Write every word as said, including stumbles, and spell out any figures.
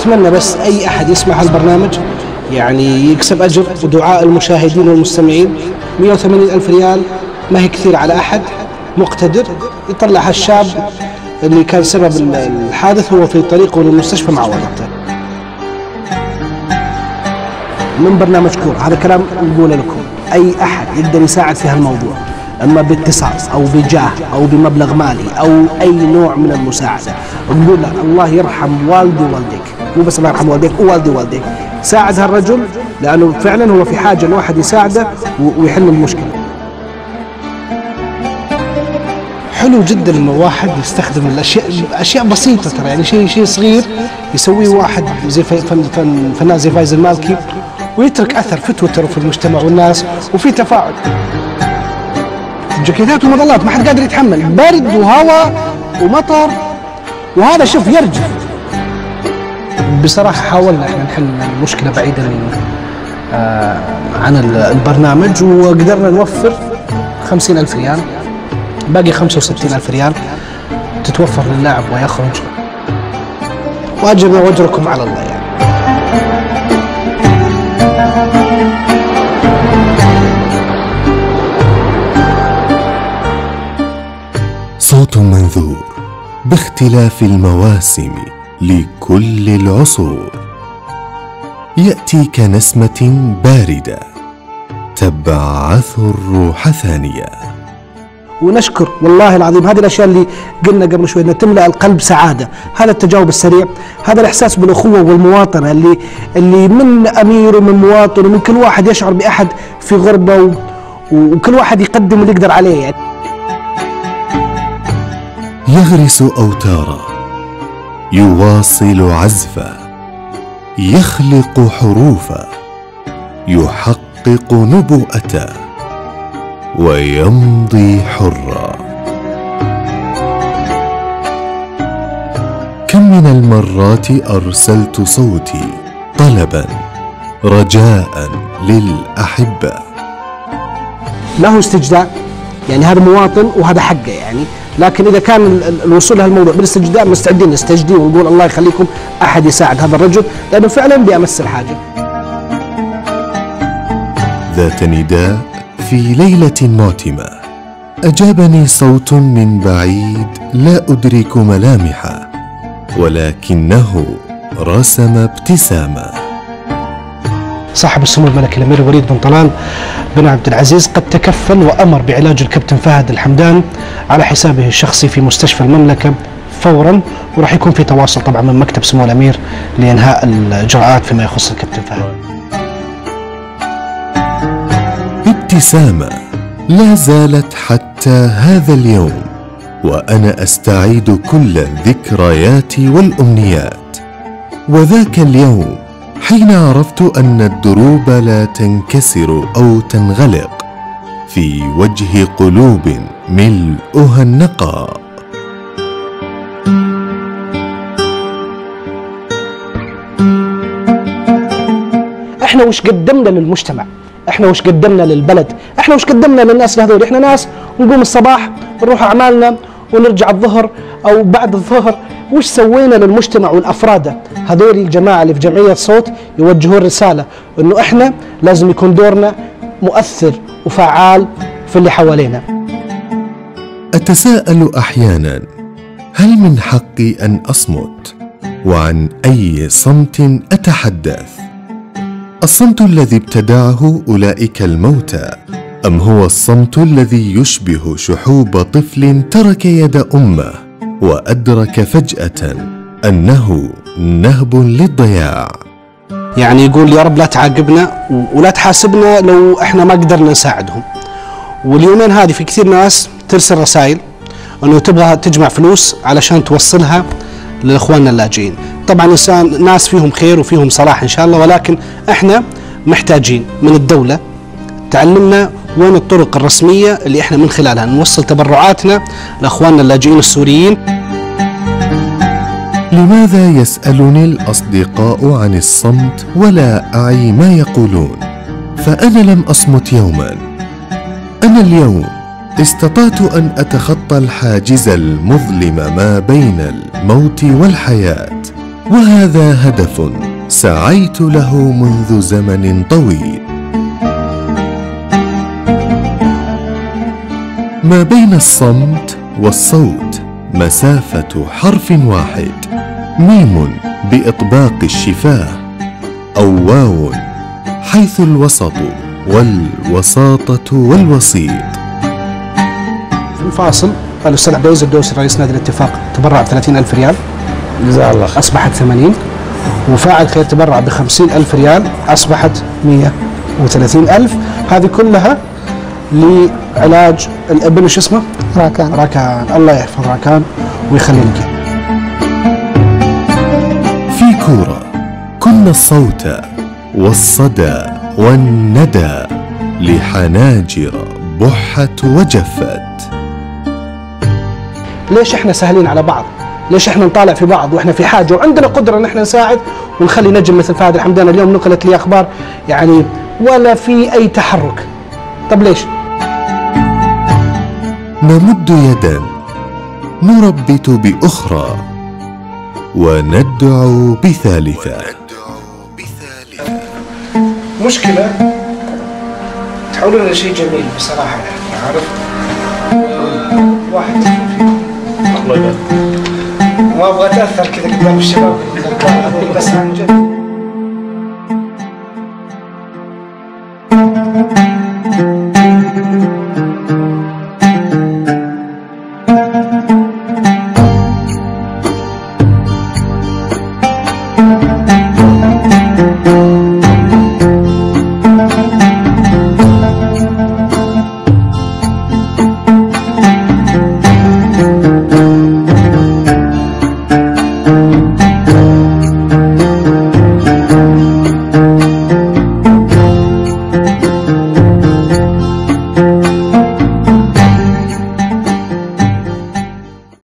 أتمنى بس أي أحد يسمع هالبرنامج يعني يكسب أجر ودعاء المشاهدين والمستمعين. مئة وثمانين ألف ريال ما هي كثير على أحد مقتدر يطلع هالشاب اللي كان سبب الحادث هو في طريقه للمستشفى مع والدته. من برنامج كورة هذا كلام نقوله لكم، أي أحد يقدر يساعد في هالموضوع، أما باتصال أو بجاه أو بمبلغ مالي أو أي نوع من المساعدة، نقول له الله يرحم والدي ووالديك، مو بس الله يرحم والديك ووالدي ووالديك، ساعد هالرجل لأنه فعلا هو في حاجة إن واحد يساعده ويحل المشكلة. حلو جدا إنه واحد يستخدم الأشياء أشياء بسيطة ترى، يعني شيء شيء صغير يسويه واحد زي فن فن فنان زي فايز المالكي ويترك أثر في تويتر وفي المجتمع والناس وفي تفاعل. جاكيتات ومظلات ما حد قادر يتحمل، برد وهواء ومطر وهذا شوف يرجع. بصراحة حاولنا احنا نحل المشكلة بعيدا آه عن البرنامج وقدرنا نوفر خمسين ألف ريال، باقي خمسة وستين ألف ريال تتوفر للاعب ويخرج، وأجرنا وأجركم على الله يعني. صوت منذور باختلاف المواسم لكل العصور، يأتي كنسمة باردة تبعث الروح ثانية. ونشكر والله العظيم هذه الأشياء اللي قلنا قبل شوي أنها تملأ القلب سعادة، هذا التجاوب السريع، هذا الإحساس بالأخوة والمواطنة اللي اللي من أمير ومن مواطن ومن كل واحد يشعر بأحد في غربة وكل واحد يقدم اللي يقدر عليه يعني. يغرس أوتارا، يواصل عزفا، يخلق حروفا، يحقق نبوءة، ويمضي حرا. كم من المرات أرسلت صوتي طلبا رجاء للأحبة. له استجداء يعني هذا مواطن وهذا حقه يعني، لكن إذا كان الوصول لهالموضوع بالاستجداء مستعدين نستجدي ونقول الله يخليكم أحد يساعد هذا الرجل لأنه فعلا بيمس الحاجة. ذات نداء في ليلة ماتمة أجابني صوت من بعيد لا أدرك ملامحه، ولكنه رسم ابتسامة. صاحب السمو الملكي الأمير وليد بن طلال بن عبد العزيز قد تكفل وأمر بعلاج الكابتن فهد الحمدان على حسابه الشخصي في مستشفى المملكة فورا، وراح يكون في تواصل طبعا من مكتب سمو الأمير لإنهاء الإجراءات فيما يخص الكابتن فهد. ابتسامة لا زالت حتى هذا اليوم، وأنا أستعيد كل الذكريات والأمنيات. وذاك اليوم حين عرفت أن الدروب لا تنكسر أو تنغلق في وجه قلوب ملؤها النقاء. احنا وش قدمنا للمجتمع؟ احنا وش قدمنا للبلد؟ احنا وش قدمنا للناس هذول؟ احنا ناس نقوم الصباح نروح اعمالنا ونرجع الظهر او بعد الظهر، وش سوينا للمجتمع والافراد هذول الجماعه اللي في جمعيه صوت يوجهون رساله انه احنا لازم يكون دورنا مؤثر وفعال في اللي حوالينا. أتساءل أحيانا هل من حقي أن أصمت؟ وعن أي صمت أتحدث؟ الصمت الذي ابتدعه أولئك الموتى، أم هو الصمت الذي يشبه شحوب طفل ترك يد أمه وأدرك فجأة أنه نهب للضياع؟ يعني يقول يا رب لا تعاقبنا ولا تحاسبنا لو احنا ما قدرنا نساعدهم. واليومين هذه في كثير ناس ترسل رسائل انه تبغى تجمع فلوس علشان توصلها لاخواننا اللاجئين. طبعا انسان ناس فيهم خير وفيهم صلاح ان شاء الله، ولكن احنا محتاجين من الدولة تعلمنا وين الطرق الرسمية اللي احنا من خلالها نوصل تبرعاتنا لاخواننا اللاجئين السوريين. لماذا يسألني الأصدقاء عن الصمت ولا أعي ما يقولون؟ فأنا لم أصمت يوما. أنا اليوم استطعت أن أتخطى الحاجز المظلم ما بين الموت والحياة، وهذا هدف سعيت له منذ زمن طويل. ما بين الصمت والصوت مسافة حرف واحد، ميم بإطباق الشفاه، أو واو حيث الوسط والوساطة والوسيط. في الفاصل الأستاذ عبد العزيز الدوسري رئيس نادي الاتفاق تبرع ب ثلاثين ألف ريال، جزاه الله خير، أصبحت ثمانين. وفاعل خير تبرع ب خمسين ألف ريال، أصبحت مئة وثلاثين ألف. هذه كلها لعلاج الابن وش اسمه؟ راكان. راكان، الله يحفظ راكان ويخلي لك. في كورة كنا الصوت والصدى والندى لحناجر بحت وجفت. ليش احنا سهلين على بعض؟ ليش احنا نطالع في بعض واحنا في حاجه وعندنا قدره ان احنا نساعد ونخلي نجم مثل فهد الحمدان اليوم نقلت لي اخبار يعني ولا في اي تحرك؟ طب ليش؟ نمد يدا نربت بأخرى وندعو بثالثة. مشكلة تحولون إلى شيء جميل بصراحة، يعني عارف واحد الله يبارك. ما أبغى أتأثر كذا قدام الشباب بس عن جد.